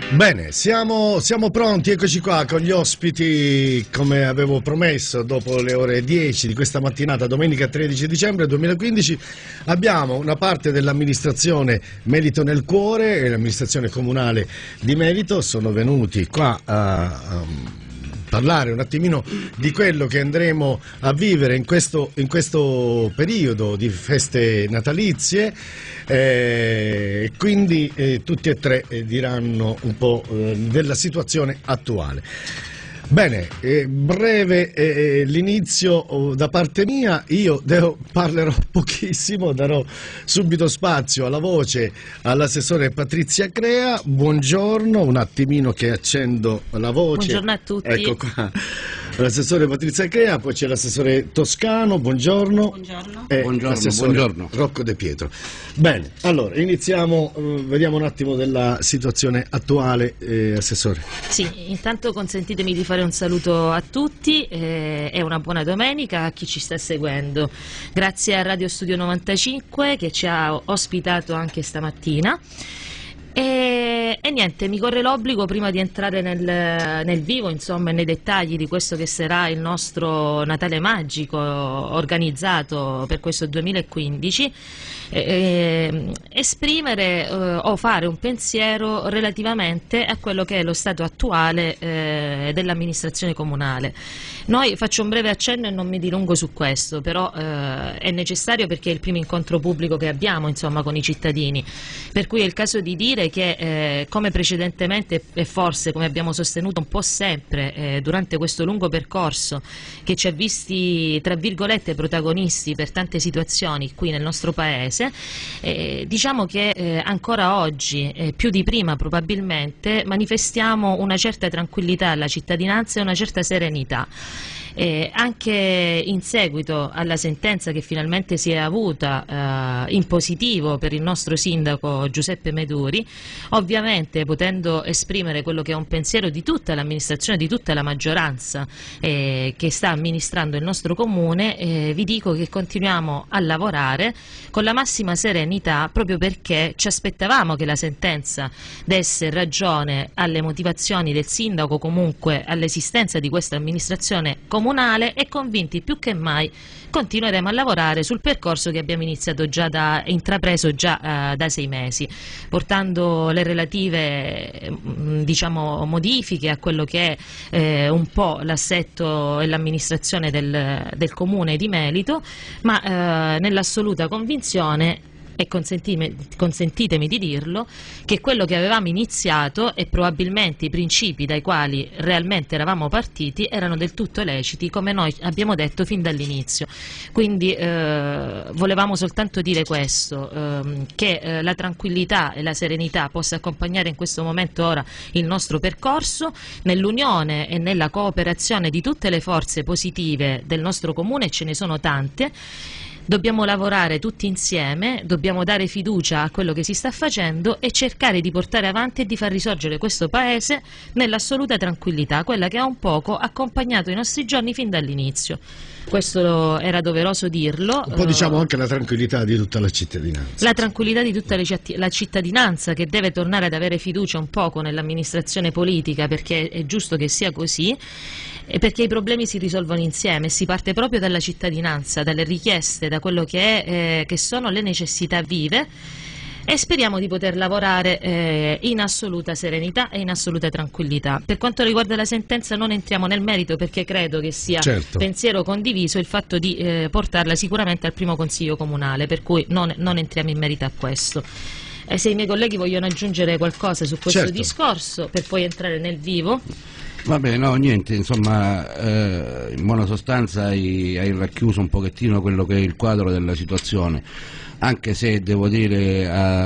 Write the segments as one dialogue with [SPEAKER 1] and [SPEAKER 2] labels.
[SPEAKER 1] Bene, siamo pronti, eccoci qua con gli ospiti come avevo promesso. Dopo le ore 10 di questa mattinata, domenica 13 dicembre 2015, abbiamo una parte dell'amministrazione Melito nel Cuore, l'amministrazione comunale di Melito, sono venuti qua a parlare un attimino di quello che andremo a vivere in questo periodo di feste natalizie, quindi tutti e tre diranno un po' della situazione attuale. Bene, breve l'inizio da parte mia. Io parlerò pochissimo, darò subito spazio alla voce all'assessore Patrizia Crea. Buongiorno, un attimino che accendo la voce.
[SPEAKER 2] Buongiorno a tutti.
[SPEAKER 1] Ecco qua, l'assessore Patrizia Crea, poi c'è l'assessore Toscano, buongiorno.
[SPEAKER 2] Buongiorno.
[SPEAKER 1] E
[SPEAKER 3] Buongiorno,
[SPEAKER 1] l'assessore
[SPEAKER 3] buongiorno.
[SPEAKER 1] Rocco De Pietro. Bene, allora iniziamo, vediamo un attimo della situazione attuale, assessore.
[SPEAKER 2] Sì, intanto consentitemi di fare un saluto a tutti e una buona domenica a chi ci sta seguendo. Grazie a Radio Studio 95 che ci ha ospitato anche stamattina. E niente, mi corre l'obbligo prima di entrare nel vivo, insomma, nei dettagli di questo che sarà il nostro Natale magico organizzato per questo 2015, esprimere o fare un pensiero relativamente a quello che è lo stato attuale dell'amministrazione comunale. Noi faccio un breve accenno e non mi dilungo su questo, però è necessario perché è il primo incontro pubblico che abbiamo, insomma, con i cittadini, per cui è il caso di dire che come precedentemente e forse come abbiamo sostenuto un po' sempre durante questo lungo percorso che ci ha visti tra virgolette protagonisti per tante situazioni qui nel nostro paese, diciamo che ancora oggi più di prima probabilmente manifestiamo una certa tranquillità alla cittadinanza e una certa serenità. Anche in seguito alla sentenza che finalmente si è avuta in positivo per il nostro sindaco Giuseppe Meduri, ovviamente potendo esprimere quello che è un pensiero di tutta l'amministrazione, di tutta la maggioranza che sta amministrando il nostro comune, vi dico che continuiamo a lavorare con la massima serenità proprio perché ci aspettavamo che la sentenza desse ragione alle motivazioni del sindaco, comunque all'esistenza di questa amministrazione comunale, e convinti più che mai continueremo a lavorare sul percorso che abbiamo intrapreso già da 6 mesi, portando le relative diciamo, modifiche a quello che è un po' l'assetto e l'amministrazione del comune di Melito, ma nell'assoluta convinzione, e consentitemi di dirlo, che quello che avevamo iniziato e probabilmente i principi dai quali realmente eravamo partiti erano del tutto leciti, come noi abbiamo detto fin dall'inizio. Quindi volevamo soltanto dire questo, che la tranquillità e la serenità possa accompagnare in questo momento ora il nostro percorso nell'unione e nella cooperazione di tutte le forze positive del nostro comune, e ce ne sono tante. Dobbiamo lavorare tutti insieme, dobbiamo dare fiducia a quello che si sta facendo e cercare di portare avanti e di far risorgere questo Paese nell'assoluta tranquillità, quella che ha un poco accompagnato i nostri giorni fin dall'inizio. Questo era doveroso dirlo.
[SPEAKER 1] Un po' diciamo anche la tranquillità di tutta la cittadinanza.
[SPEAKER 2] La tranquillità di tutta la cittadinanza, che deve tornare ad avere fiducia un poco nell'amministrazione politica, perché è giusto che sia così, e perché i problemi si risolvono insieme. Si parte proprio dalla cittadinanza, dalle richieste, da quello che sono le necessità vive, e speriamo di poter lavorare in assoluta serenità e in assoluta tranquillità. Per quanto riguarda la sentenza non entriamo nel merito, perché credo che sia pensiero condiviso il fatto di portarla sicuramente al primo consiglio comunale, per cui non entriamo in merito a questo. Se i miei colleghi vogliono aggiungere qualcosa su questo discorso per poi entrare nel vivo.
[SPEAKER 3] Vabbè, no, niente, insomma, in buona sostanza hai racchiuso un pochettino quello che è il quadro della situazione, anche se devo dire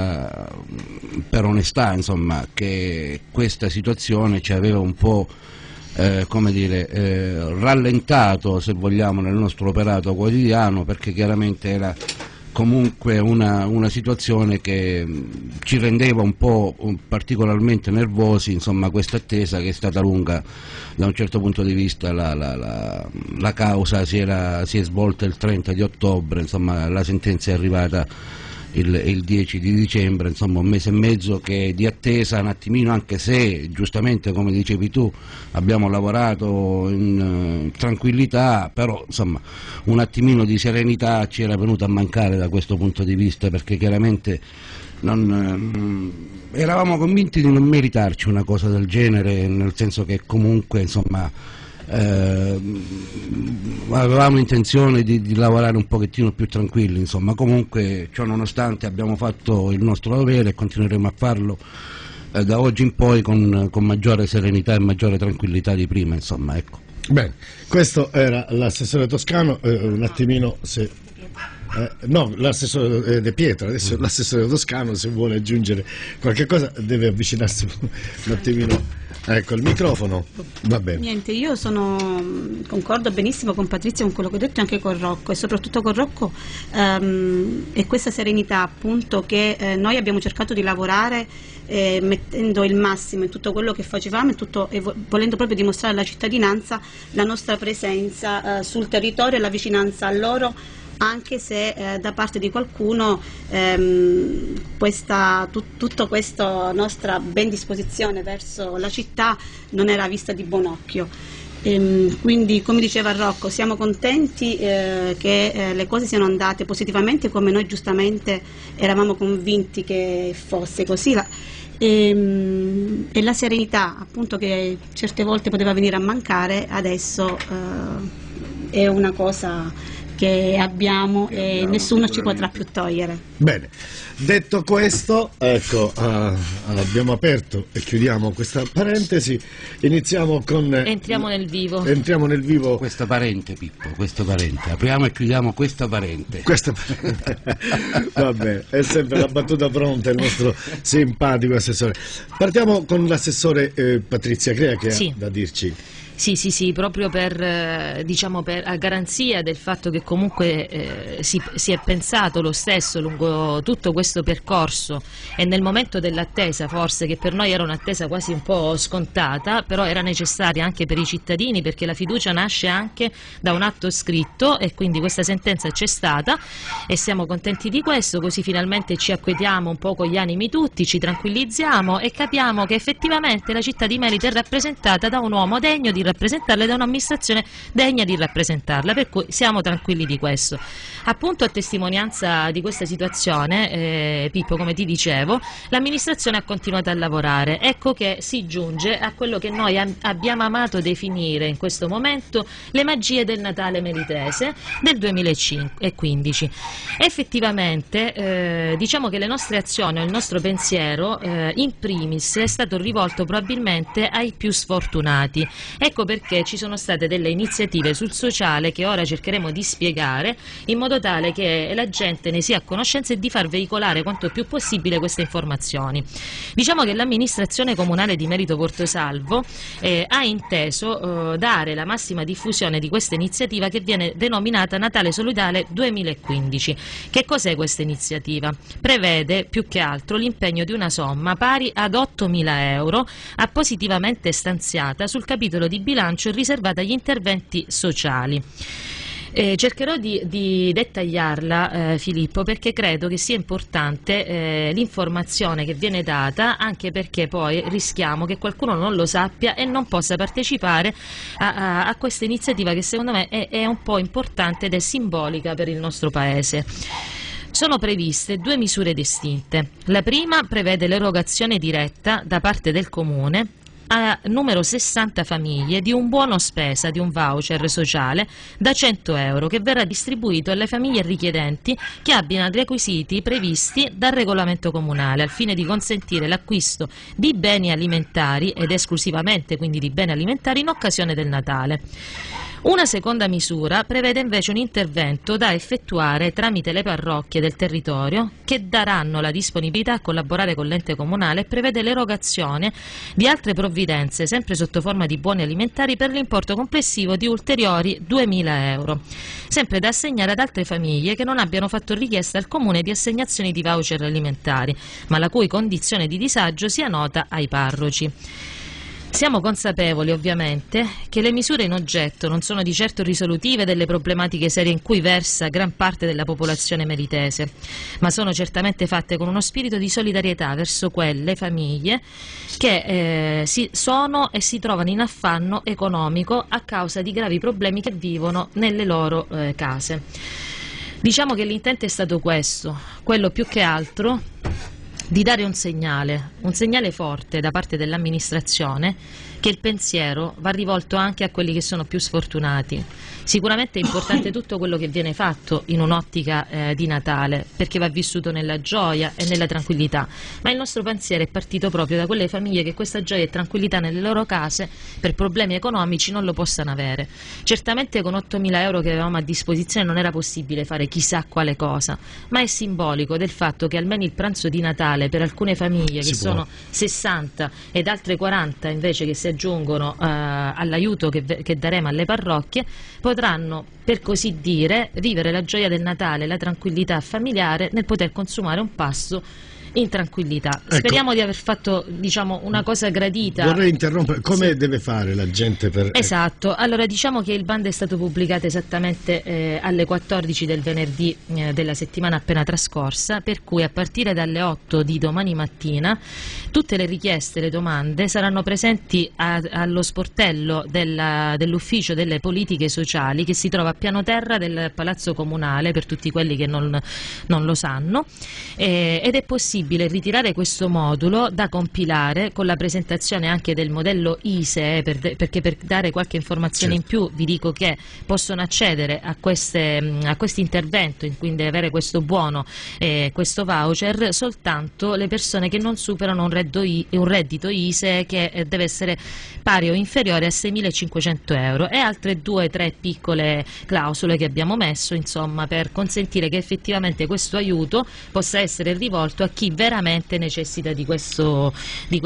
[SPEAKER 3] per onestà, insomma, che questa situazione ci aveva un po' come dire, rallentato, se vogliamo, nel nostro operato quotidiano, perché chiaramente era comunque una situazione che ci rendeva un po' particolarmente nervosi, insomma, questa attesa che è stata lunga. Da un certo punto di vista la causa si è svolta il 30 di ottobre, insomma la sentenza è arrivata il 10 di dicembre, insomma un mese e mezzo che di attesa un attimino, anche se giustamente come dicevi tu abbiamo lavorato in tranquillità, però insomma un attimino di serenità ci era venuta a mancare da questo punto di vista, perché chiaramente eravamo convinti di non meritarci una cosa del genere, nel senso che comunque insomma avevamo intenzione di lavorare un pochettino più tranquilli, insomma. Comunque ciò nonostante abbiamo fatto il nostro dovere e continueremo a farlo da oggi in poi con maggiore serenità e maggiore tranquillità di prima, insomma, ecco.
[SPEAKER 1] Bene, questo era l'assessore Toscano, un attimino se... no, l'assessore De Pietro, adesso l'assessore Toscano se vuole aggiungere qualche cosa deve avvicinarsi un attimino, ecco, il microfono. Va bene.
[SPEAKER 4] Niente, io concordo benissimo con Patrizia, con quello che ho detto, anche con Rocco, e soprattutto con Rocco, e questa serenità appunto che noi abbiamo cercato di lavorare mettendo il massimo in tutto quello che facevamo e volendo proprio dimostrare alla cittadinanza la nostra presenza sul territorio e la vicinanza a loro, anche se da parte di qualcuno tutta questa nostra ben disposizione verso la città non era vista di buon occhio. Quindi, come diceva Rocco, siamo contenti che le cose siano andate positivamente come noi giustamente eravamo convinti che fosse così, e la serenità appunto che certe volte poteva venire a mancare adesso è una cosa che abbiamo e nessuno ci potrà più togliere.
[SPEAKER 1] Bene, detto questo, ecco, abbiamo aperto e chiudiamo questa parentesi, entriamo nel vivo.
[SPEAKER 3] Questa parente, Pippo, questa parente, apriamo e chiudiamo questa parente.
[SPEAKER 1] Vabbè, è sempre la battuta pronta il nostro simpatico assessore. Partiamo con l'assessore Patrizia Crea che
[SPEAKER 2] sì.
[SPEAKER 1] ha da dirci.
[SPEAKER 2] Sì, proprio a garanzia del fatto che comunque si è pensato lo stesso lungo tutto questo percorso e nel momento dell'attesa, forse, che per noi era un'attesa quasi un po' scontata, però era necessaria anche per i cittadini, perché la fiducia nasce anche da un atto scritto e quindi questa sentenza c'è stata e siamo contenti di questo, così finalmente ci acquietiamo un po' con gli animi tutti, ci tranquillizziamo e capiamo che effettivamente la città di Melito è rappresentata da un uomo degno di rappresentarla, da un'amministrazione degna di rappresentarla, per cui siamo tranquilli di questo. Appunto, a testimonianza di questa situazione, Pippo, come ti dicevo, l'amministrazione ha continuato a lavorare. Ecco che si giunge a quello che noi abbiamo amato definire in questo momento le magie del Natale melitese del 2015. Effettivamente diciamo che le nostre azioni, il nostro pensiero in primis è stato rivolto probabilmente ai più sfortunati. Ecco perché ci sono state delle iniziative sul sociale che ora cercheremo di spiegare in modo tale che la gente ne sia a conoscenza e di far veicolare quanto più possibile queste informazioni. Diciamo che l'amministrazione comunale di Melito Portosalvo ha inteso dare la massima diffusione di questa iniziativa che viene denominata Natale Solidale 2015. Che cos'è questa iniziativa? Prevede più che altro l'impegno di una somma pari ad 8.000 euro appositivamente stanziata sul capitolo di bilancio riservata agli interventi sociali. Cercherò di dettagliarla, Filippo, perché credo che sia importante l'informazione che viene data, anche perché poi rischiamo che qualcuno non lo sappia e non possa partecipare a questa iniziativa che secondo me è un po' importante ed è simbolica per il nostro Paese. Sono previste due misure distinte. La prima prevede l'erogazione diretta da parte del Comune a numero 60 famiglie di un buono spesa, di un voucher sociale da 100 euro che verrà distribuito alle famiglie richiedenti che abbiano i requisiti previsti dal regolamento comunale al fine di consentire l'acquisto di beni alimentari ed esclusivamente quindi di beni alimentari in occasione del Natale. Una seconda misura prevede invece un intervento da effettuare tramite le parrocchie del territorio che daranno la disponibilità a collaborare con l'ente comunale e prevede l'erogazione di altre provvidenze sempre sotto forma di buoni alimentari per l'importo complessivo di ulteriori 2.000 euro, sempre da assegnare ad altre famiglie che non abbiano fatto richiesta al Comune di assegnazioni di voucher alimentari, ma la cui condizione di disagio sia nota ai parroci. Siamo consapevoli ovviamente che le misure in oggetto non sono di certo risolutive delle problematiche serie in cui versa gran parte della popolazione meritese, ma sono certamente fatte con uno spirito di solidarietà verso quelle famiglie che sono e si trovano in affanno economico a causa di gravi problemi che vivono nelle loro case. Diciamo che l'intento è stato questo, quello più che altro di dare un segnale forte da parte dell'amministrazione che il pensiero va rivolto anche a quelli che sono più sfortunati. Sicuramente è importante tutto quello che viene fatto in un'ottica di Natale, perché va vissuto nella gioia e nella tranquillità, ma il nostro pensiero è partito proprio da quelle famiglie che questa gioia e tranquillità nelle loro case per problemi economici non lo possano avere. Certamente con 8.000 euro che avevamo a disposizione non era possibile fare chissà quale cosa, ma è simbolico del fatto che almeno il pranzo di Natale per alcune famiglie che sono 60 ed altre 40 invece che si aggiungono all'aiuto che daremo alle parrocchie, potranno, per così dire, vivere la gioia del Natale, la tranquillità familiare nel poter consumare un pasto in tranquillità.
[SPEAKER 1] Ecco.
[SPEAKER 2] Speriamo di aver fatto, diciamo, una cosa gradita.
[SPEAKER 1] Vorrei interrompere, come deve fare la gente per...
[SPEAKER 2] Esatto, allora diciamo che il bando è stato pubblicato esattamente alle 14 del venerdì della settimana appena trascorsa, per cui a partire dalle 8 di domani mattina tutte le richieste, le domande saranno presenti allo sportello dell'ufficio delle politiche sociali che si trova a piano terra del Palazzo Comunale, per tutti quelli che non lo sanno, ed è possibile ritirare questo modulo da compilare con la presentazione anche del modello ISEE, perché per dare qualche informazione in più vi dico che possono accedere a questo intervento, quindi avere questo buono, questo voucher, soltanto le persone che non superano un reddito ISEE che deve essere pari o inferiore a 6.500 euro e altre 2 o 3 piccole clausole che abbiamo messo, insomma, per consentire che effettivamente questo aiuto possa essere rivolto a chi veramente necessita di questo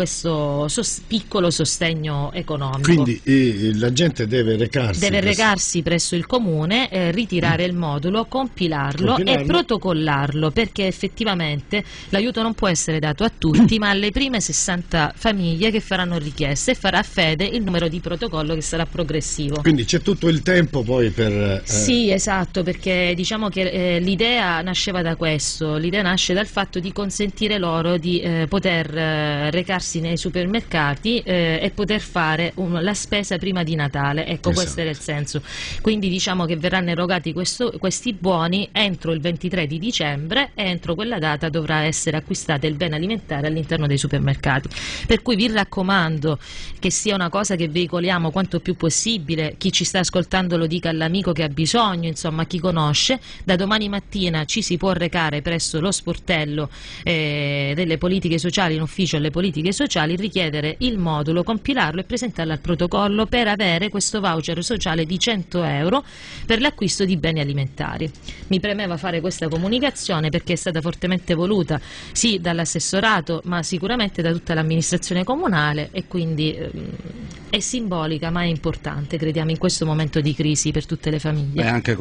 [SPEAKER 2] piccolo sostegno economico.
[SPEAKER 1] Quindi la gente deve recarsi
[SPEAKER 2] presso il comune, ritirare il modulo, compilarlo e protocollarlo, perché effettivamente l'aiuto non può essere dato a tutti ma alle prime 60 famiglie che faranno richiesta, e farà fede il numero di protocollo che sarà progressivo.
[SPEAKER 1] Quindi c'è tutto il tempo poi per...
[SPEAKER 2] Sì, esatto, perché diciamo che l'idea nasceva da questo, l'idea nasce dal fatto di consentire loro di poter recarsi nei supermercati e poter fare la spesa prima di Natale, ecco, questo era il senso. Quindi diciamo che verranno erogati questi buoni entro il 23 di dicembre e entro quella data dovrà essere acquistato il bene alimentare all'interno dei supermercati, per cui vi raccomando che sia una cosa che veicoliamo quanto più possibile, chi ci sta ascoltando lo dica all'amico che ha bisogno, insomma, a chi conosce. Da domani mattina ci si può recare presso lo sportello delle politiche sociali, in ufficio alle politiche sociali, richiedere il modulo, compilarlo e presentarlo al protocollo per avere questo voucher sociale di 100 euro per l'acquisto di beni alimentari. Mi premeva fare questa comunicazione perché è stata fortemente voluta sì dall'assessorato ma sicuramente da tutta l'amministrazione comunale, e quindi è simbolica ma è importante, crediamo, in questo momento di crisi per tutte le famiglie.
[SPEAKER 3] È anche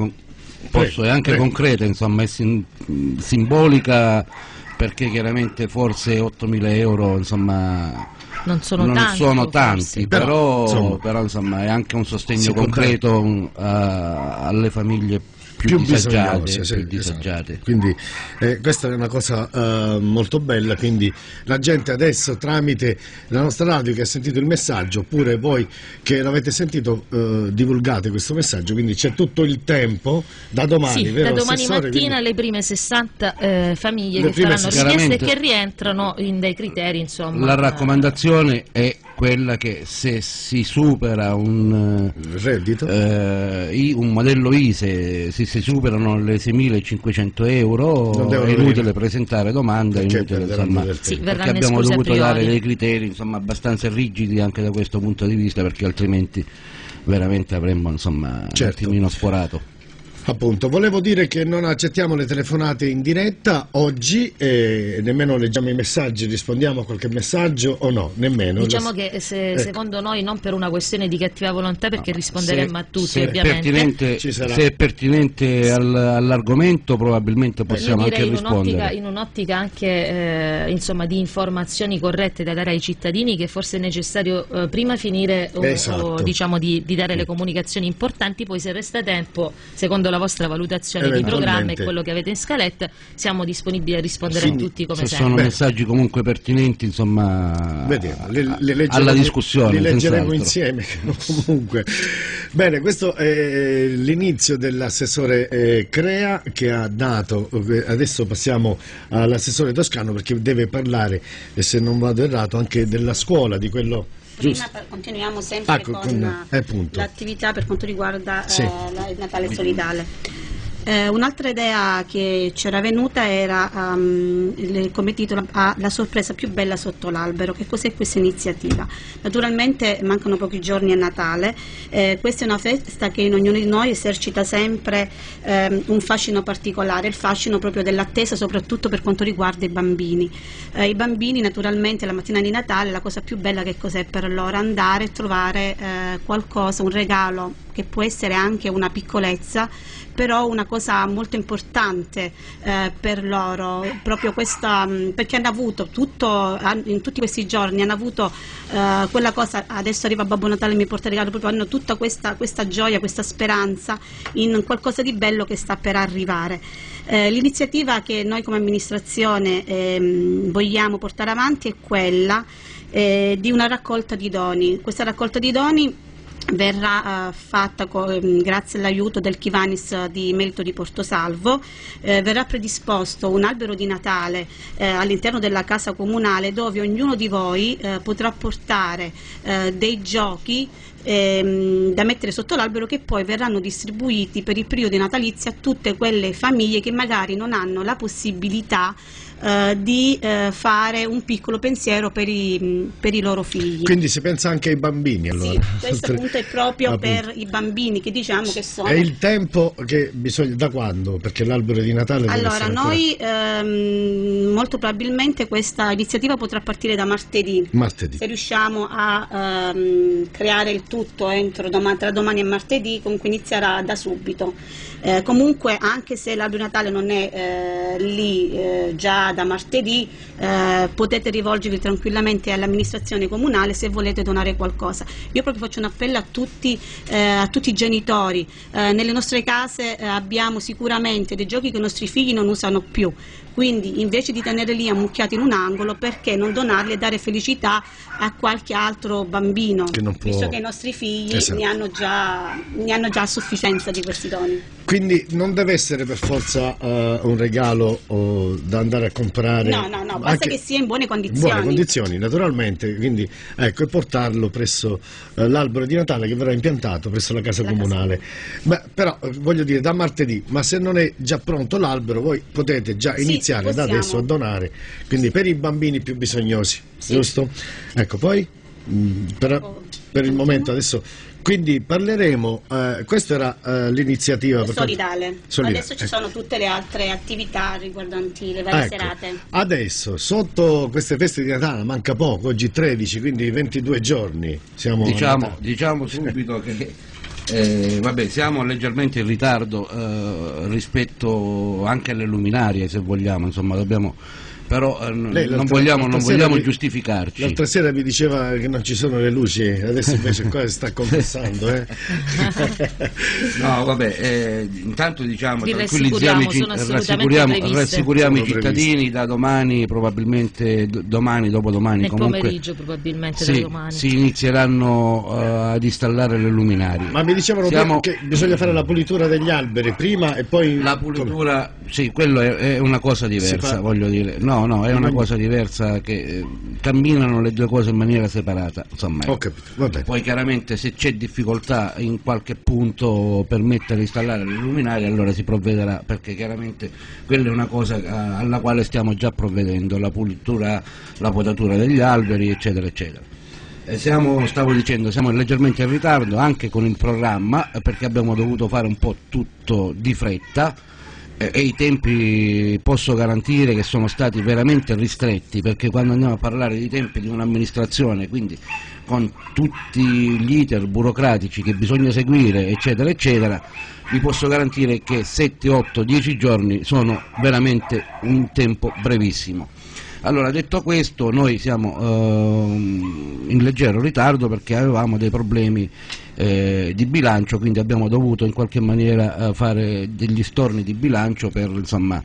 [SPEAKER 3] concreta, insomma, è simbolica, perché chiaramente forse 8.000 euro, insomma, non sono tanti, però insomma è anche un sostegno concreto alle famiglie più disagiate.
[SPEAKER 1] Esatto. Quindi questa è una cosa molto bella, quindi la gente adesso tramite la nostra radio che ha sentito il messaggio, oppure voi che l'avete sentito, divulgate questo messaggio, quindi c'è tutto il tempo da domani,
[SPEAKER 2] sì,
[SPEAKER 1] vero,
[SPEAKER 2] da domani
[SPEAKER 1] Assessore?
[SPEAKER 2] mattina le prime 60 famiglie che faranno richieste e che rientrano in dei criteri, insomma.
[SPEAKER 3] La raccomandazione è quella che se si supera un
[SPEAKER 1] reddito,
[SPEAKER 3] un modello ISE, se si superano le 6.500 euro è inutile presentare domanda, perché abbiamo dovuto dare dei criteri, insomma, abbastanza rigidi anche da questo punto di vista, perché altrimenti veramente avremmo, insomma, un attimino sforato.
[SPEAKER 1] Appunto, volevo dire che non accettiamo le telefonate in diretta oggi, nemmeno leggiamo i messaggi, rispondiamo a qualche messaggio o no? Nemmeno.
[SPEAKER 2] Diciamo che secondo noi non per una questione di cattiva volontà, perché risponderemmo a tutti ovviamente.
[SPEAKER 3] Se è pertinente all'argomento probabilmente possiamo anche rispondere.
[SPEAKER 2] In un'ottica anche insomma, di informazioni corrette da dare ai cittadini, che forse è necessario prima finire o diciamo di dare le comunicazioni importanti, poi se resta tempo, secondo la vostra valutazione di programma e quello che avete in scaletta, siamo disponibili a rispondere a tutti come
[SPEAKER 3] se
[SPEAKER 2] sempre.
[SPEAKER 3] Sono messaggi comunque pertinenti, insomma,
[SPEAKER 1] vediamo,
[SPEAKER 3] alla discussione.
[SPEAKER 1] Li leggeremo insieme comunque. Bene, questo è l'inizio dell'assessore Crea, che ha dato, adesso passiamo all'assessore Toscano, perché deve parlare, e se non vado errato, anche della scuola, di quello...
[SPEAKER 4] Prima continuiamo sempre con l'attività per quanto riguarda il Natale solidale. Un'altra idea che c'era venuta era come titolo La sorpresa più bella sotto l'albero. Che cos'è questa iniziativa? Naturalmente mancano pochi giorni a Natale, questa è una festa che in ognuno di noi esercita sempre un fascino particolare, il fascino proprio dell'attesa, soprattutto per quanto riguarda i bambini. I bambini naturalmente la mattina di Natale la cosa più bella che cos'è per loro? Andare e trovare qualcosa, un regalo che può essere anche una piccolezza, però una cosa molto importante per loro, proprio questa, perché hanno avuto in tutti questi giorni hanno avuto quella cosa, adesso arriva Babbo Natale e mi porta il regalo, proprio hanno tutta questa gioia, questa speranza in qualcosa di bello che sta per arrivare. L'iniziativa che noi come amministrazione vogliamo portare avanti è quella di una raccolta di doni. Questa raccolta di doni verrà fatta grazie all'aiuto del Kivanis di Melito di Portosalvo. Verrà predisposto un albero di Natale all'interno della casa comunale, dove ognuno di voi potrà portare dei giochi da mettere sotto l'albero, che poi verranno distribuiti per il periodo natalizio a tutte quelle famiglie che magari non hanno la possibilità di fare un piccolo pensiero per i loro figli.
[SPEAKER 1] Quindi si pensa anche ai bambini, allora.
[SPEAKER 4] Sì, questo appunto è proprio per i bambini, che diciamo che sono...
[SPEAKER 1] È il tempo che bisogna... Da quando? Perché l'albero di Natale...
[SPEAKER 4] Allora, noi molto probabilmente questa iniziativa potrà partire da martedì. Se riusciamo a creare il tutto tra domani e martedì, comunque inizierà da subito. Comunque, anche se l'albero di Natale non è lì già da martedì, potete rivolgervi tranquillamente all'amministrazione comunale se volete donare qualcosa. Io proprio faccio un appello a tutti i genitori. Nelle nostre case abbiamo sicuramente dei giochi che i nostri figli non usano più, quindi invece di tenerli lì ammucchiati in un angolo, perché non donarli e dare felicità a qualche altro bambino, visto che i nostri figli ne hanno già a sufficienza di questi doni.
[SPEAKER 1] Quindi non deve essere per forza un regalo da andare a comprare.
[SPEAKER 4] No, basta che sia in buone condizioni.
[SPEAKER 1] In buone condizioni, naturalmente, quindi ecco, e portarlo presso l'albero di Natale che verrà impiantato presso la casa comunale. Beh, però voglio dire, da martedì, ma se non è già pronto l'albero, voi potete già iniziare da adesso a donare, quindi per i bambini più bisognosi, giusto? Ecco, poi per il momento adesso... Quindi parleremo, questa era l'iniziativa
[SPEAKER 4] solidale. Adesso ci sono tutte le altre attività riguardanti le varie serate.
[SPEAKER 1] Adesso, sotto queste feste di Natale, manca poco, oggi 13, quindi 22 giorni.
[SPEAKER 3] Diciamo subito che siamo leggermente in ritardo rispetto anche alle luminarie, se vogliamo, insomma, dobbiamo... Però non vogliamo giustificarci.
[SPEAKER 1] L'altra sera mi diceva che non ci sono le luci, adesso invece qua si sta confessando.
[SPEAKER 3] No, vabbè, intanto diciamo, rassicuriamo i cittadini, da domani, probabilmente domani, dopodomani,
[SPEAKER 2] nel
[SPEAKER 3] comunque,
[SPEAKER 2] pomeriggio probabilmente da domani
[SPEAKER 3] si inizieranno ad installare le luminarie.
[SPEAKER 1] Ma mi dicevano che bisogna fare la pulitura degli alberi prima e poi...
[SPEAKER 3] La pulitura, sì, quello è una cosa diversa, voglio dire. No, è una cosa diversa, che camminano le due cose in maniera separata, insomma.
[SPEAKER 1] Ho capito, va bene.
[SPEAKER 3] Poi chiaramente se c'è difficoltà in qualche punto per mettere e installare le luminarie, allora si provvederà, perché chiaramente quella è una cosa alla quale stiamo già provvedendo, la pulitura, la potatura degli alberi, eccetera eccetera. Stavo dicendo, siamo leggermente in ritardo anche con il programma, perché abbiamo dovuto fare un po' tutto di fretta, e i tempi posso garantire che sono stati veramente ristretti, perché quando andiamo a parlare di tempi di un'amministrazione, quindi con tutti gli iter burocratici che bisogna seguire, eccetera eccetera, vi posso garantire che 7, 8, 10 giorni sono veramente un tempo brevissimo. Allora, detto questo, noi siamo in leggero ritardo perché avevamo dei problemi di bilancio, quindi abbiamo dovuto in qualche maniera fare degli storni di bilancio per, insomma,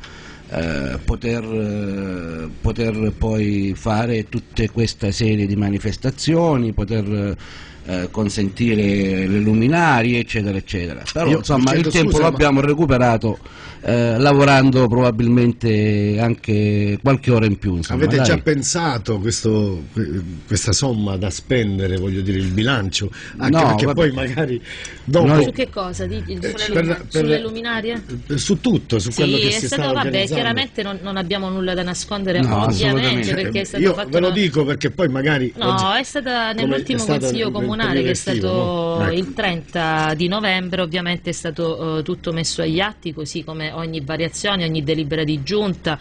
[SPEAKER 3] poter poi fare tutta questa serie di manifestazioni, poter consentire le luminarie, eccetera eccetera. Però insomma il tempo lo abbiamo recuperato lavorando probabilmente anche qualche ora in più, insomma.
[SPEAKER 1] Avete già pensato questa somma da spendere, voglio dire, il bilancio? Anche
[SPEAKER 3] no,
[SPEAKER 1] perché poi magari dopo...
[SPEAKER 2] Su che cosa? Sulle luminarie?
[SPEAKER 1] Su tutto, su quello che si sta organizzando.
[SPEAKER 2] Chiaramente non abbiamo nulla da nascondere,
[SPEAKER 3] no,
[SPEAKER 2] ovviamente, perché è stato
[SPEAKER 1] io
[SPEAKER 2] fatto
[SPEAKER 1] ve lo dico perché poi magari...
[SPEAKER 2] No, oggi, è stata nell'ultimo consiglio comunale che è stato
[SPEAKER 1] ecco,
[SPEAKER 2] il 30 di novembre, ovviamente è stato tutto messo agli atti, così come ogni variazione, ogni delibera di giunta.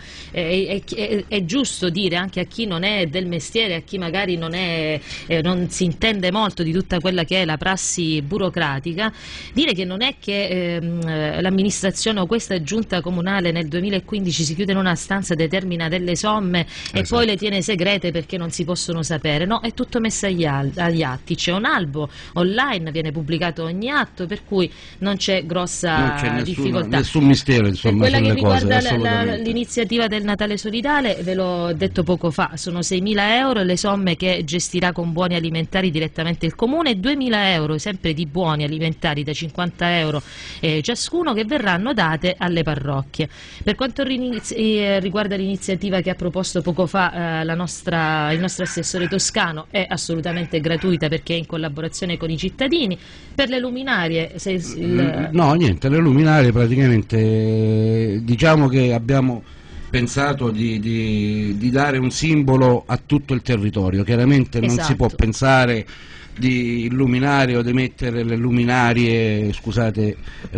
[SPEAKER 2] È giusto dire anche a chi non è del mestiere, a chi magari non si intende molto di tutta quella che è la prassi burocratica, dire che non è che l'amministrazione o questa giunta comunale nel 2015 si chiude in una stanza, determina delle somme e poi le tiene segrete perché non si possono sapere. No, è tutto messo agli atti, c'è un albo online, viene pubblicato ogni atto, per cui non c'è grossa difficoltà.
[SPEAKER 3] Nessun mistero, insomma.
[SPEAKER 2] Per quella che
[SPEAKER 3] cose,
[SPEAKER 2] riguarda l'iniziativa del Natale solidale, ve l'ho detto poco fa, sono 6.000 euro le somme che gestirà con buoni alimentari direttamente il Comune, e 2.000 euro sempre di buoni alimentari da 50 euro ciascuno, che verranno date alle parrocchie. Per quanto riguarda l'iniziativa che ha proposto poco fa il nostro assessore toscano, è assolutamente gratuita perché è in collaborazione con i cittadini. Per le luminarie
[SPEAKER 3] no, niente, le luminarie praticamente diciamo che abbiamo pensato di dare un simbolo a tutto il territorio. Chiaramente non si può pensare di illuminare o di mettere le luminarie, scusate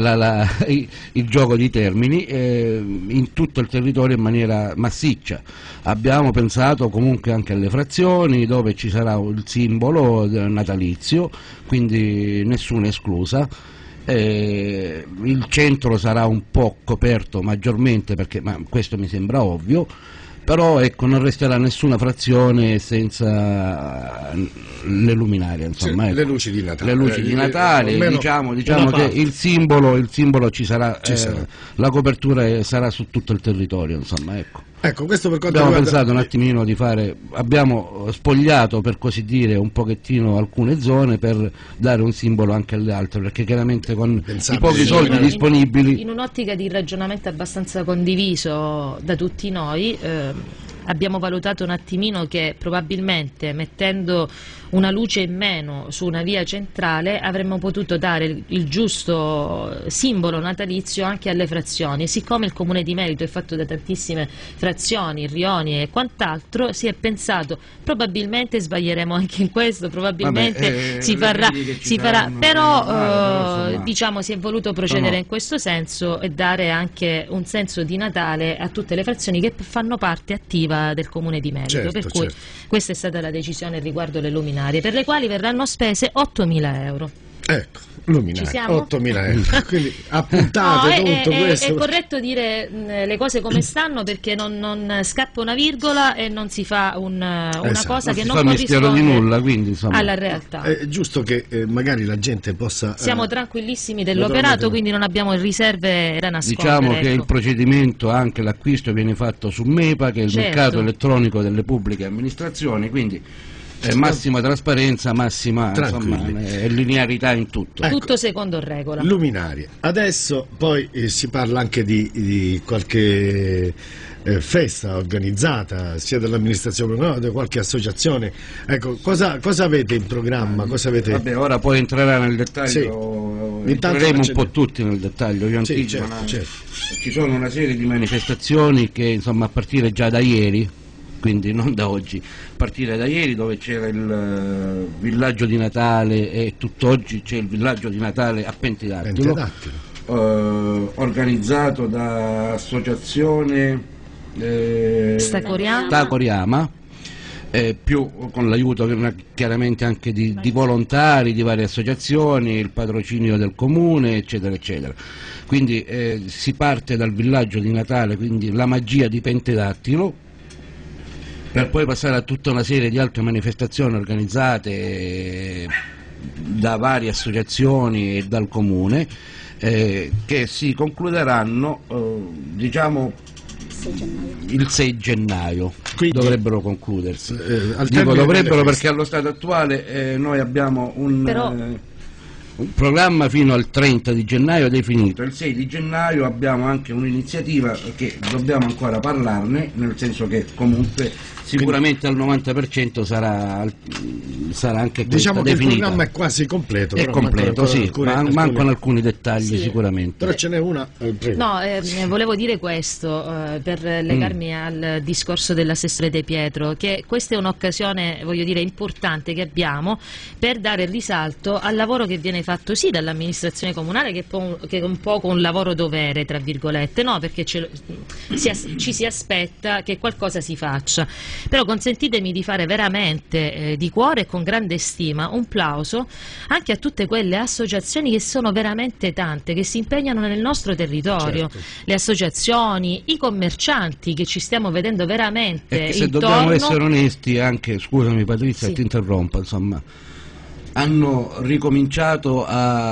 [SPEAKER 3] il gioco di termini, in tutto il territorio in maniera massiccia. Abbiamo pensato comunque anche alle frazioni dove ci sarà il simbolo natalizio, quindi nessuna esclusa. Il centro sarà un po' coperto maggiormente, ma questo mi sembra ovvio, però ecco, non resterà nessuna frazione senza le luminarie, insomma, ecco.
[SPEAKER 1] Le luci di Natale,
[SPEAKER 3] diciamo che il simbolo ci sarà, la copertura sarà su tutto il territorio, insomma, ecco.
[SPEAKER 1] Ecco, questo per quanto
[SPEAKER 3] abbiamo
[SPEAKER 1] riguarda...
[SPEAKER 3] pensato un attimino di fare, abbiamo spogliato per così dire un pochettino alcune zone per dare un simbolo anche alle altre, perché chiaramente con i pochi soldi disponibili,
[SPEAKER 2] in un'ottica di ragionamento abbastanza condiviso da tutti noi, abbiamo valutato un attimino che probabilmente mettendo una luce in meno su una via centrale avremmo potuto dare il giusto simbolo natalizio anche alle frazioni. Siccome il Comune di Merito è fatto da tantissime frazioni, rioni e quant'altro, si è pensato probabilmente sbaglieremo anche in questo, probabilmente si farà, però diciamo si è voluto procedere in questo senso e dare anche un senso di Natale a tutte le frazioni che fanno parte attiva del Comune di Merito, per cui questa è stata la decisione riguardo le luminarie, per le quali verranno spese 8.000 euro.
[SPEAKER 1] Ecco, luminarie, 8.000 euro, quindi appuntate tutto questo.
[SPEAKER 2] È corretto dire le cose come stanno, perché non scappa una virgola e non si fa una cosa che non corrisponde
[SPEAKER 3] di nulla, quindi, insomma,
[SPEAKER 2] alla realtà.
[SPEAKER 1] È giusto che magari la gente possa...
[SPEAKER 2] Siamo tranquillissimi dell'operato, quindi non abbiamo riserve da nascondere.
[SPEAKER 3] Diciamo che il procedimento, anche l'acquisto, viene fatto su MEPA, che è il mercato elettronico delle pubbliche amministrazioni, quindi massima trasparenza, massima linearità in tutto.
[SPEAKER 1] Ecco,
[SPEAKER 2] tutto secondo regola.
[SPEAKER 1] Luminarie. Adesso poi si parla anche di qualche festa organizzata sia dall'amministrazione comunale che da qualche associazione. Ecco, cosa avete in programma? Cosa avete...
[SPEAKER 3] Vabbè, ora poi entrerà nel dettaglio, entreremo un po' tutti nel dettaglio. Io
[SPEAKER 1] certo.
[SPEAKER 3] Ci sono una serie di manifestazioni che, insomma, a partire già da ieri quindi non da oggi, partire da ieri dove c'era il villaggio di Natale e tutt'oggi c'è il villaggio di Natale a Pentidattilo, organizzato da associazione Stacoriama, più con l'aiuto chiaramente anche di volontari di varie associazioni, il patrocinio del comune, eccetera eccetera. Quindi si parte dal villaggio di Natale, quindi la magia di Pentidattilo, per poi passare a tutta una serie di altre manifestazioni organizzate da varie associazioni e dal comune, che si concluderanno diciamo il 6 gennaio. Quindi, dovrebbero concludersi. Dico dovrebbero perché allo stato attuale noi abbiamo un programma fino al 30 di gennaio definito. Il 6 di gennaio abbiamo anche un'iniziativa che dobbiamo ancora parlarne, nel senso che comunque sicuramente al 90% sarà anche questa,
[SPEAKER 1] diciamo che
[SPEAKER 3] definita.
[SPEAKER 1] Il programma è quasi completo.
[SPEAKER 3] È completo, sì, mancano alcuni dettagli, sì, sicuramente.
[SPEAKER 1] Però ce n'è una.
[SPEAKER 2] No, volevo dire questo per legarmi al discorso dell'assessore De Pietro, che questa è un'occasione, voglio dire, importante che abbiamo per dare risalto al lavoro che viene fatto sì dall'amministrazione comunale, che è un po' un lavoro dovere, tra virgolette, no? Perché ci si aspetta che qualcosa si faccia. Però consentitemi di fare veramente di cuore e con grande stima un plauso anche a tutte quelle associazioni che sono veramente tante, che si impegnano nel nostro territorio, certo. Le associazioni, i commercianti che ci stiamo vedendo veramente
[SPEAKER 3] se
[SPEAKER 2] intorno.
[SPEAKER 3] Dobbiamo essere onesti anche, scusami Patrizia, sì, ti interrompo, insomma, hanno ricominciato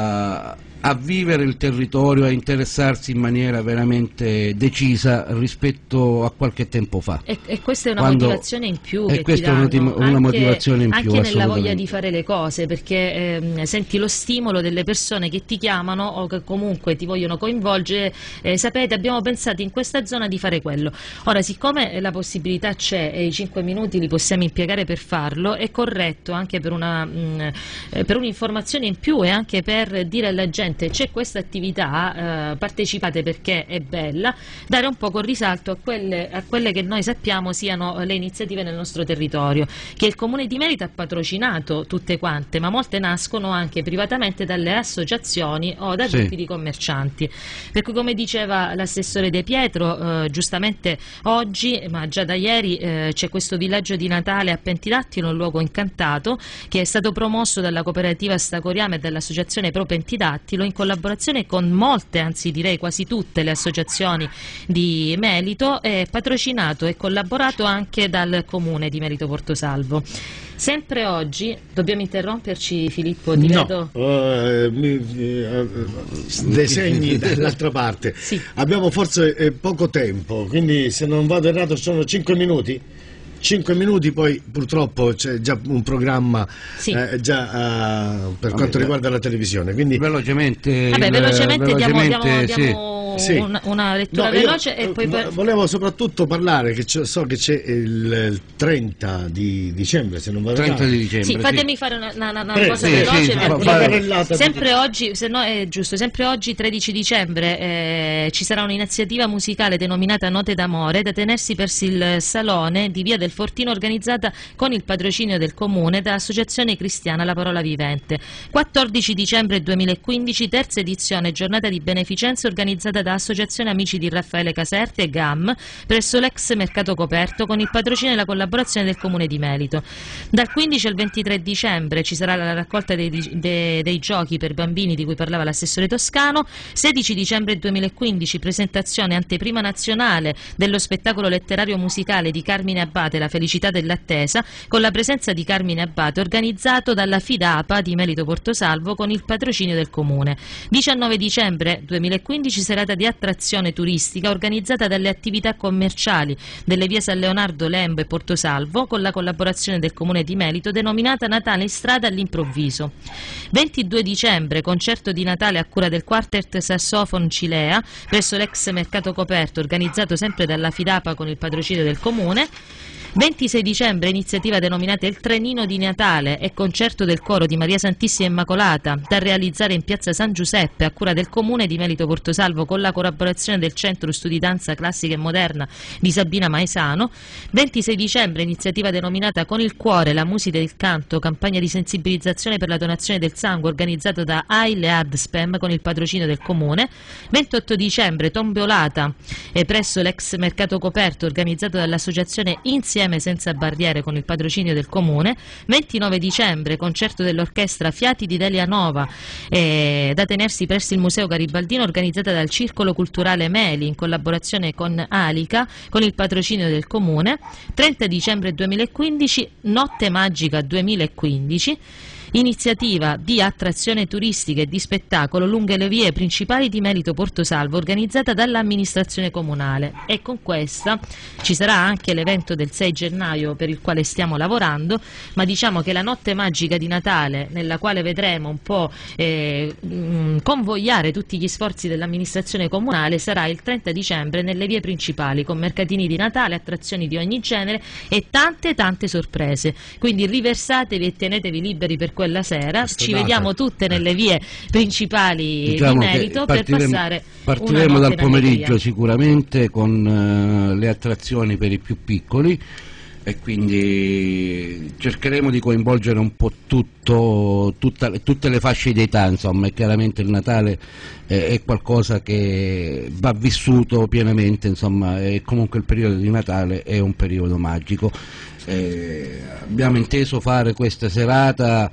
[SPEAKER 3] a vivere il territorio, a interessarsi in maniera veramente decisa rispetto a qualche tempo fa.
[SPEAKER 2] E questa è una motivazione in più che
[SPEAKER 3] questa
[SPEAKER 2] ti danno,
[SPEAKER 3] è una motivazione in più,
[SPEAKER 2] anche nella voglia di fare le cose, perché senti lo stimolo delle persone che ti chiamano o che comunque ti vogliono coinvolgere, sapete, abbiamo pensato in questa zona di fare quello. Ora, siccome la possibilità c'è e i 5 minuti li possiamo impiegare per farlo, è corretto anche per un'informazione in più e anche per dire alla gente c'è questa attività, partecipate perché è bella, dare un po' con risalto a quelle che noi sappiamo siano le iniziative nel nostro territorio, che il Comune di Melito ha patrocinato tutte quante, ma molte nascono anche privatamente dalle associazioni o da gruppi di commercianti. Per cui, come diceva l'assessore De Pietro, giustamente oggi, ma già da ieri, c'è questo villaggio di Natale a Pentidattilo, un luogo incantato, che è stato promosso dalla cooperativa Stacoriama e dall'associazione Pro Pentidattilo, in collaborazione con molte, anzi direi quasi tutte le associazioni di Melito, è patrocinato e collaborato anche dal Comune di Melito Portosalvo. Sempre oggi, dobbiamo interromperci Filippo? Ti vedo?
[SPEAKER 1] Dei segni dall'altra parte.
[SPEAKER 2] Sì.
[SPEAKER 1] Abbiamo forse poco tempo, quindi se non vado errato sono 5 minuti. 5 minuti, poi purtroppo c'è già un programma,
[SPEAKER 2] sì,
[SPEAKER 1] per quanto riguarda la televisione, quindi
[SPEAKER 2] velocemente diamo
[SPEAKER 1] sì,
[SPEAKER 2] una lettura veloce e poi
[SPEAKER 1] volevo soprattutto parlare che so che c'è il 30 di dicembre, se non vado
[SPEAKER 3] 30 di dicembre.
[SPEAKER 2] Sì, fatemi fare una cosa veloce, perché sempre oggi, se no è giusto, sempre oggi 13 dicembre ci sarà un'iniziativa musicale denominata Note d'amore da tenersi presso il salone di Via del Fortino, organizzata con il patrocinio del Comune dall'Associazione Cristiana La Parola Vivente. 14 dicembre 2015, terza edizione, giornata di beneficenza organizzata da Associazione Amici di Raffaele Caserta e GAM presso l'ex Mercato Coperto con il patrocinio e la collaborazione del Comune di Melito. Dal 15 al 23 dicembre ci sarà la raccolta dei giochi per bambini di cui parlava l'assessore Toscano. 16 dicembre 2015, presentazione anteprima nazionale dello spettacolo letterario musicale di Carmine Abbate, La felicità dell'attesa, con la presenza di Carmine Abbate, organizzato dalla FIDAPA di Melito Portosalvo con il patrocinio del Comune. 19 dicembre 2015, serata di attrazione turistica organizzata dalle attività commerciali delle vie San Leonardo, Lembo e Portosalvo con la collaborazione del Comune di Melito, denominata Natale in strada all'improvviso. 22 dicembre, concerto di Natale a cura del Quartet Sassofon Cilea presso l'ex Mercato Coperto, organizzato sempre dalla FIDAPA con il patrocinio del Comune. 26 dicembre iniziativa denominata Il Trenino di Natale e concerto del coro di Maria Santissima Immacolata da realizzare in piazza San Giuseppe a cura del Comune di Melito Portosalvo con la collaborazione del Centro Studi Danza Classica e Moderna di Sabina Maesano. 26 dicembre iniziativa denominata Con il Cuore, la musica e il canto, campagna di sensibilizzazione per la donazione del sangue organizzato da AIL e ADSPEM con il patrocinio del Comune. 28 dicembre tombolata presso l'ex mercato coperto organizzato dall'associazione Insieme Senza Barriere con il patrocinio del Comune. 29 dicembre concerto dell'orchestra Fiati di Delia Nova da tenersi presso il Museo Garibaldino organizzata dal Circolo Culturale Meli in collaborazione con Alica con il patrocinio del Comune. 30 dicembre 2015 Notte Magica 2015, iniziativa di attrazione turistica e di spettacolo lungo le vie principali di Melito Portosalvo organizzata dall'amministrazione comunale, e con questa ci sarà anche l'evento del 6 gennaio per il quale stiamo lavorando, ma diciamo che la notte magica di Natale, nella quale vedremo un po' convogliare tutti gli sforzi dell'amministrazione comunale, sarà il 30 dicembre nelle vie principali con mercatini di Natale, attrazioni di ogni genere e tante sorprese, quindi riversatevi e tenetevi liberi per quella sera. Ci vediamo tutte nelle vie principali di Melito per passare
[SPEAKER 3] partiremo dal pomeriggio sicuramente con le attrazioni per i più piccoli, e quindi cercheremo di coinvolgere un po' tutte le fasce di età, insomma, e chiaramente il Natale è qualcosa che va vissuto pienamente, insomma, e comunque il periodo di Natale è un periodo magico. Abbiamo inteso fare questa serata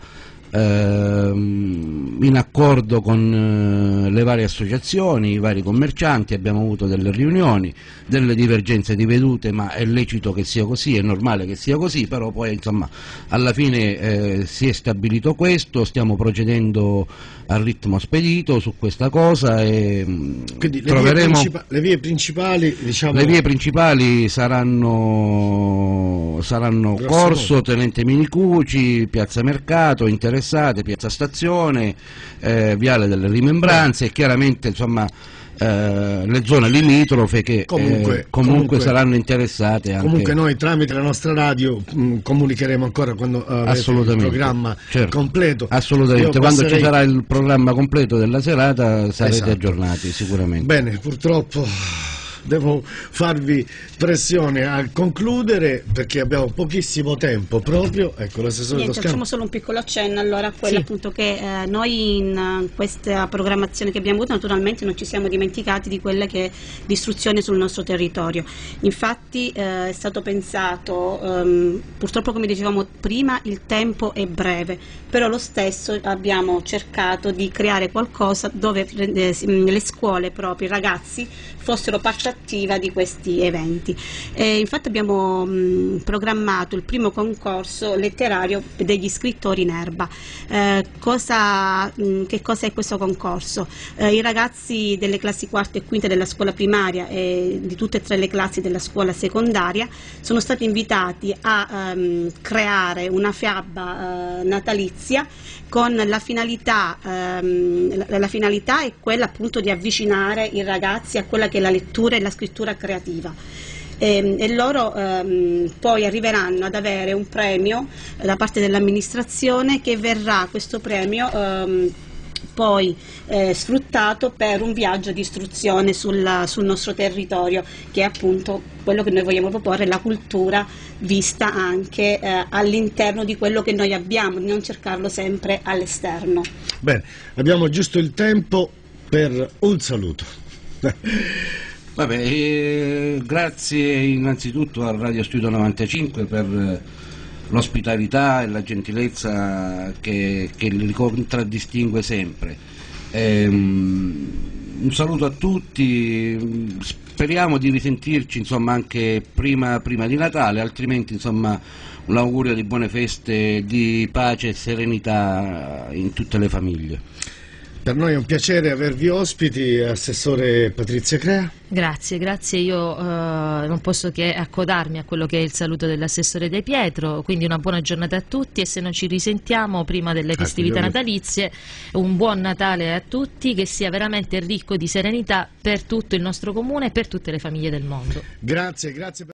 [SPEAKER 3] in accordo con le varie associazioni, i vari commercianti. Abbiamo avuto delle riunioni, delle divergenze di vedute, ma è lecito che sia così, è normale che sia così, però poi insomma alla fine si è stabilito questo, stiamo procedendo a ritmo spedito su questa cosa e
[SPEAKER 1] quindi
[SPEAKER 3] troveremo
[SPEAKER 1] le vie principali, diciamo...
[SPEAKER 3] Le vie principali saranno Corso, Tenente Minicucci, Piazza Mercato, Interessate, Piazza Stazione, Viale delle Rimembranze e chiaramente insomma le zone limitrofe che comunque saranno interessate anche.
[SPEAKER 1] Comunque noi tramite la nostra radio comunicheremo ancora quando avrete il programma completo.
[SPEAKER 3] Assolutamente, quando ci sarà il programma completo della serata sarete aggiornati sicuramente.
[SPEAKER 1] Bene, purtroppo devo farvi pressione a concludere perché abbiamo pochissimo tempo proprio. Ecco, l'assessore Toscano.
[SPEAKER 4] Facciamo solo un piccolo accenno allora a quello appunto che noi in questa programmazione che abbiamo avuto naturalmente non ci siamo dimenticati di quella che è l'istruzione sul nostro territorio. Infatti è stato pensato, purtroppo come dicevamo prima il tempo è breve, però lo stesso abbiamo cercato di creare qualcosa dove le scuole proprio, i ragazzi fossero parte attiva di questi eventi. Infatti abbiamo programmato il primo concorso letterario degli scrittori in erba. Che cosa è questo concorso? I ragazzi delle classi quarte e quinte della scuola primaria e di tutte e tre le classi della scuola secondaria sono stati invitati a creare una fiaba natalizia con la finalità è quella appunto di avvicinare i ragazzi a quella che è la lettura e la scrittura creativa. E loro poi arriveranno ad avere un premio da parte dell'amministrazione, che verrà, questo premio poi sfruttato per un viaggio di istruzione sul nostro territorio, che è appunto quello che noi vogliamo proporre, la cultura vista anche all'interno di quello che noi abbiamo, di non cercarlo sempre all'esterno.
[SPEAKER 1] Bene, abbiamo giusto il tempo per un saluto.
[SPEAKER 3] Vabbè, grazie innanzitutto a Radio Studio 95 per l'ospitalità e la gentilezza che li contraddistingue sempre. Un saluto a tutti, speriamo di risentirci insomma anche prima di Natale, altrimenti insomma un augurio di buone feste, di pace e serenità in tutte le famiglie.
[SPEAKER 1] Per noi è un piacere avervi ospiti, Assessore Patrizia Crea.
[SPEAKER 2] Grazie, io non posso che accodarmi a quello che è il saluto dell'assessore De Pietro, quindi una buona giornata a tutti e se non ci risentiamo prima delle festività natalizie, un buon Natale a tutti, che sia veramente ricco di serenità per tutto il nostro comune e per tutte le famiglie del mondo.
[SPEAKER 1] Grazie.